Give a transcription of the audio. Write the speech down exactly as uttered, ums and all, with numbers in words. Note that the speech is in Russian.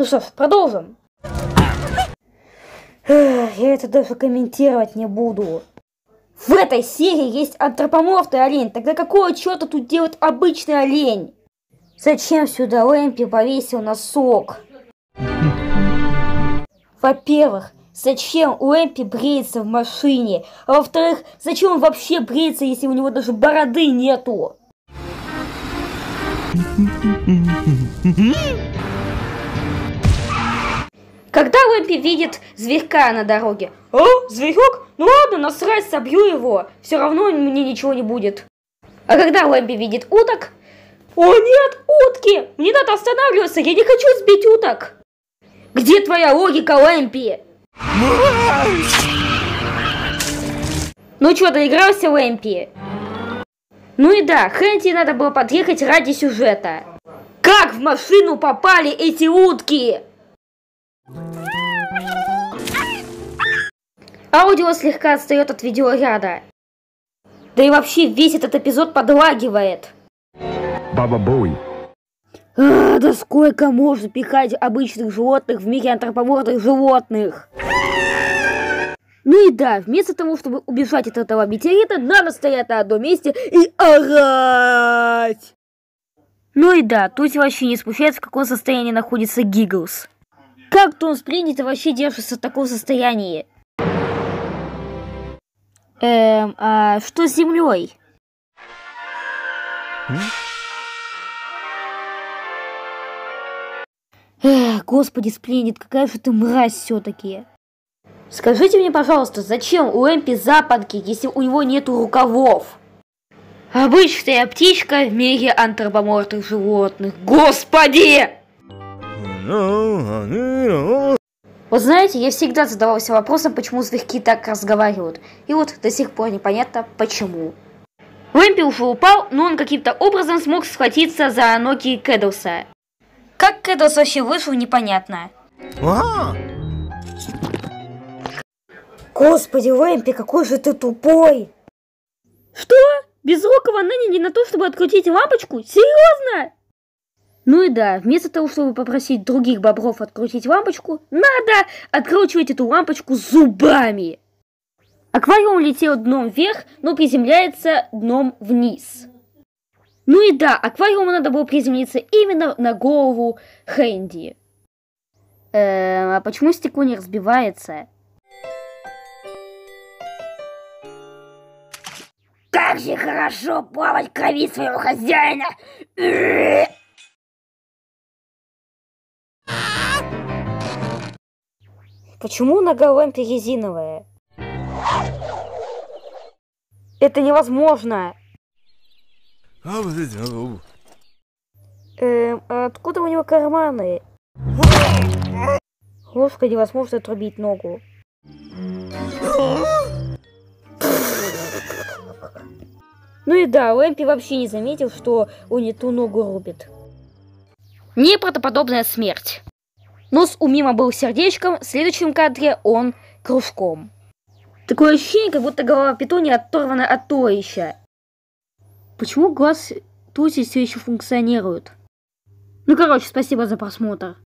что ж, продолжим. Эх, я это даже комментировать не буду. В этой серии есть антропоморфный олень. Тогда какого черта тут делает обычный олень? Зачем сюда Лэмпи повесил носок? Во-первых, зачем Лэмпи бреется в машине? А во-вторых, зачем он вообще бреется, если у него даже бороды нету? Когда Лэмпи видит зверька на дороге? О, зверек? Ну ладно, насрать, собью его. Все равно мне ничего не будет. А когда Лэмпи видит уток? О нет, утки! Мне надо останавливаться, я не хочу сбить уток. Где твоя логика, Лэмпи? Ну что, доигрался, Лэмпи? Ну и да, Хэнди надо было подъехать ради сюжета. Как в машину попали эти утки? Аудио слегка отстает от видеоряда. Да и вообще весь этот эпизод подлагивает. Баба Боуи. А, да сколько можно пихать обычных животных в мире антропоморфных животных? Ну и да, вместо того, чтобы убежать от этого метеорита, надо стоять на одном месте и орать. Ну и да, тут вообще не смущается, в каком состоянии находится Гигглс. Как-то он принято вообще держится в таком состоянии? Эм, а что с землей? Эх, господи, Сплендид, какая же ты мразь все-таки. Скажите мне, пожалуйста, зачем у Лэмпи запонки, если у него нету рукавов? Обычная птичка в мире антропоморфных животных. Господи! Вот знаете, я всегда задавался вопросом, почему зверьки так разговаривают. И вот до сих пор непонятно почему. Лэмпи уже упал, но он каким-то образом смог схватиться за ноги Кэдлса. Как Кэдлс вообще вышел, непонятно. Господи, Лэмпи, какой же ты тупой! Что? Безрукого ныне не на то, чтобы открутить лампочку? Серьезно? Ну и да, вместо того, чтобы попросить других бобров открутить лампочку, надо откручивать эту лампочку зубами. Аквариум летел дном вверх, но приземляется дном вниз. Ну и да, аквариуму надо было приземлиться именно на голову Хэнди. Эм, а почему стекло не разбивается? Как же хорошо плавать в крови своего хозяина! Почему нога Лэмпи резиновая? Это невозможно! Эм, а откуда у него карманы? Господи, невозможно отрубить ногу. Ну и да, Лэмпи вообще не заметил, что он не ту ногу рубит. Неправдоподобная смерть. Нос у Мима был сердечком, в следующем кадре он кружком. Такое ощущение, как будто голова Петуньи оторвана от туловища. Почему глаз Туси все еще функционирует? Ну короче, спасибо за просмотр.